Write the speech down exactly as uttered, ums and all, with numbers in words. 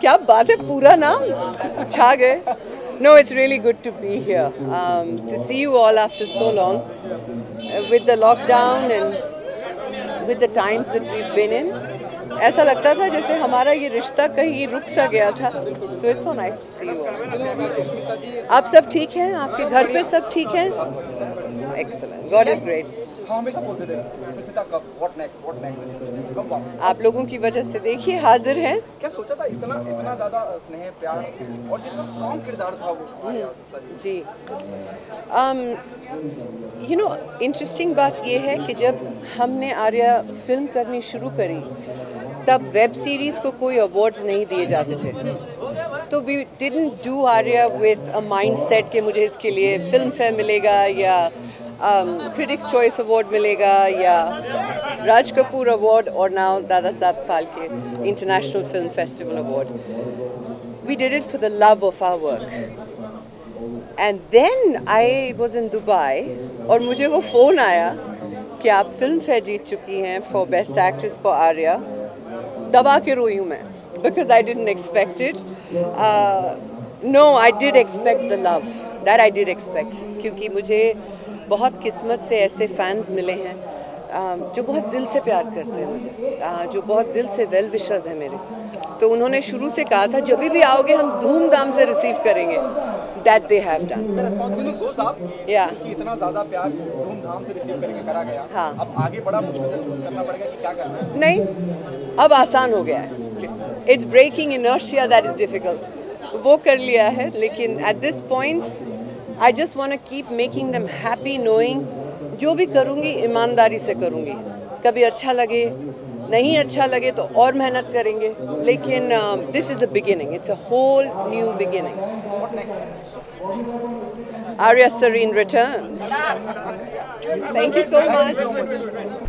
क्या बात है, पूरा नाम छा गए. No, it's really good to be here. Um, to see you all after so long, uh, with the lockdown and with the times that we've been in. ऐसा लगता था जैसे हमारा ये रिश्ता कहीं रुक सा गया था. So it's so nice to see you all. आप सब ठीक हैं? आपके घर पे सब ठीक हैं? Excellent. God is great. हमेशा बोलते थे सुष्मिता कब, व्हाट नेक्स्ट, व्हाट नेक्स्ट, कब वापस? आप लोगों की वजह से देखिए हाजिर हैं. क्या सोचा था इतना इतना ज़्यादा स्नेह प्यार और जितना स्ट्रॉन्ग किरदार था वो जी. यू नो इंटरेस्टिंग बात ये है कि जब हमने आर्या फिल्म करनी शुरू करी तब वेब सीरीज़ को कोई अवार्ड्स नहीं दिए जाते थे. तो we didn't do Aarya with a mindset कि मुझे इसके लिए फिल्म फेयर मिलेगा या क्रिटिक्स चॉइस अवार्ड मिलेगा या राज कपूर अवार्ड और now Dada Saheb Phalke international film festival award. We did it for the love of our work. And then I was in Dubai और मुझे वो फ़ोन आया कि आप फिल्म फेयर जीत चुकी हैं for best actress for Aarya. दबा के रोई हूँ मैं, because I didn't expect it. No, I did expect the love, that I did expect, क्योंकि मुझे बहुत किस्मत से ऐसे फैंस मिले हैं uh, जो बहुत दिल से प्यार करते हैं मुझे, uh, जो बहुत दिल से वेल विशर्स हैं मेरे. तो उन्होंने शुरू से कहा था जब भी आओगे हम धूमधाम से रिसीव करेंगे. That they have done. The responsibility goes up. Yeah. कि इतना ज़्यादा प्यार धूमधाम से रिसीव करके करा गया. हाँ. अब आगे बड़ा मुश्किल से चूज करना पड़ेगा कि क्या करना है. नहीं, अब आसान हो गया है. It's breaking inertia that is difficult. वो कर लिया है, लेकिन at this point, I just want to keep making them happy, knowing जो भी करूँगी ईमानदारी से करूँगी. कभी अच्छा लगे, नहीं अच्छा लगे तो और मेहनत करेंगे, लेकिन this is a beginning. It's a whole new beginning. What next? Arya Sareen returns. Thank you so much.